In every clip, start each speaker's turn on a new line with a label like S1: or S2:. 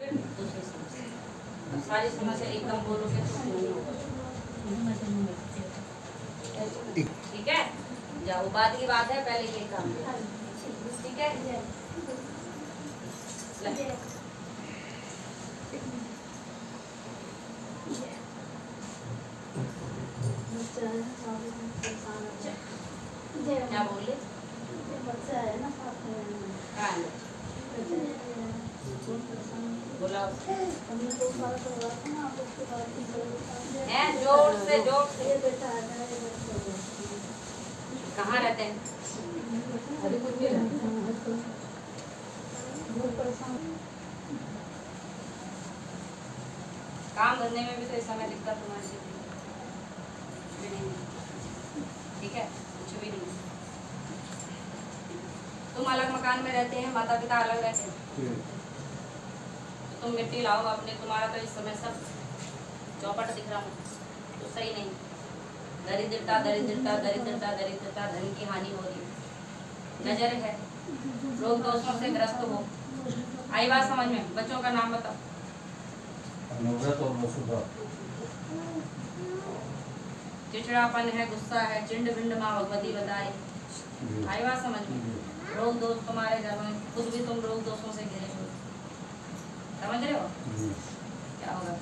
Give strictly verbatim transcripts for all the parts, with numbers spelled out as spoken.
S1: दूसरी समस्या। सारी समस्या एकदम बोलोगे तो नहीं होगा। ठीक है, जाओ, बात की बात है, पहले ये काम। ठीक है, क्या बोले? बोला है, जोर से जोर से। कहाँ रहते हैं? काम धंधे में भी तो इस समय दिक्कत तुम्हारी नहीं। ठीक है, कुछ भी नहीं। तुम अलग मकान में रहते हैं, माता पिता अलग रहते हैं, तो तुम मिट्टी लाओ अपने। तुम्हारा तो इस समय सब चौपट दिख रहा तो सही नहीं। दरिद्रता दरिद्रता दरिद्रता दरिद्रता, धन की हानि हो रही है, नजर है, रोग दोषों से ग्रस्त हो। आई बात समझ में? बच्चों का नाम बताओ। चिड़चिड़ापन है, गुस्सा है, चिंड भिंड माँ भगवती बताए। आई बात समझ में? रोग दोष तुम्हारे घर में, खुद भी तुम रोग दोषों से घिरे हो। समझ रहे हो? क्या होगा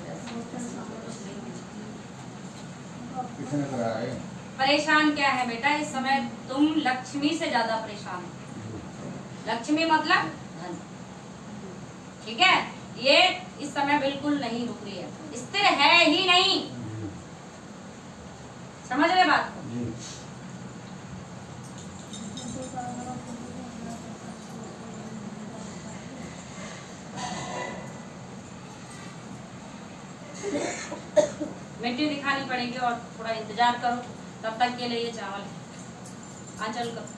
S1: फिर? परेशान क्या है बेटा इस समय? तुम लक्ष्मी से ज्यादा परेशान हो। लक्ष्मी मतलब धन। ठीक है, ये इस समय बिल्कुल नहीं रुक रही है, स्थिर है ही नहीं। समझ रहे बात को? मिट्टी दिखानी पड़ेगी और थोड़ा इंतजार करो। तब तक के लिए ये चावल आंचल करो।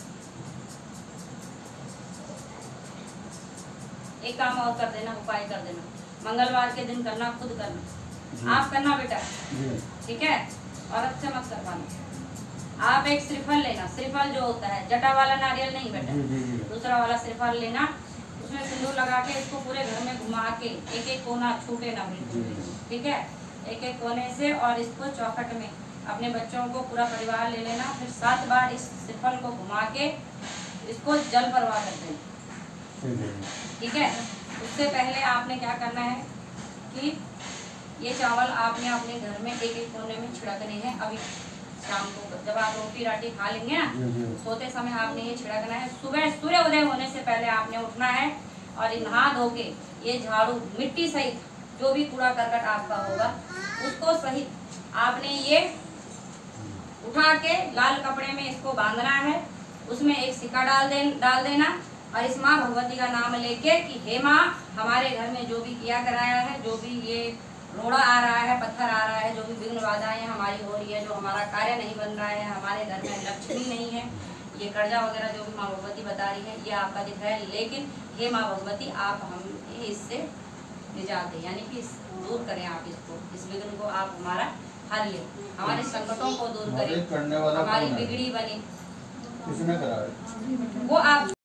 S1: एक काम और कर देना, उपाय कर देना, मंगलवार के दिन करना, खुद करना, आप करना बेटा। ठीक है, औरत से मत करवाना। आप एक श्रीफल लेना, श्रीफल जो होता है जटा वाला नारियल नहीं बेटा, दूसरा वाला श्रीफल लेना, उसमें सिंदूर लगा के इसको पूरे घर में घुमा के एक एक कोना छूटे ना बिल्कुल। ठीक है, एक एक कोने से, और इसको चौखट में अपने बच्चों को पूरा परिवार ले लेना। फिर सात बार इस श्रीफल को घुमा के इसको जल परवाह कर देना। ठीक है, उससे पहले आपने क्या करना है कि ये चावल आपने अपने घर में एक एक कोने में छिड़कने हैं। अभी शाम को जब आप रोटी राटी खा लेंगे ना, सोते समय आपने ये छिड़कना है। सुबह सूर्य उदय होने से पहले आपने उठना है और नहा धो के ये झाड़ू मिट्टी सहित जो भी कूड़ा करकट आपका होगा उसको सहित आपने ये उठा के लाल कपड़े में इसको बांधना है। उसमें एक सिक्का डाल दे डाल देना और इस माँ भगवती का नाम लेके कि हे माँ, हमारे घर में जो भी किया कराया है, जो भी ये रोड़ा आ रहा है, पत्थर आ रहा है, जो भी विघ्न बाधाएं हमारी हो रही है, जो हमारा कार्य नहीं बन रहा है, हमारे घर में लक्ष्मी नहीं है, ये कर्जा वगैरह जो भी माँ भगवती बता रही है ये आपका दिख रहा है, लेकिन हे माँ भगवती आप हम इससे निजात दें, यानी कि दूर करें आप इसको, इस विघ्न को आप हमारा हर ले, हमारे संकटों को दूर करें, हमारी बिगड़ी बनी। वो आप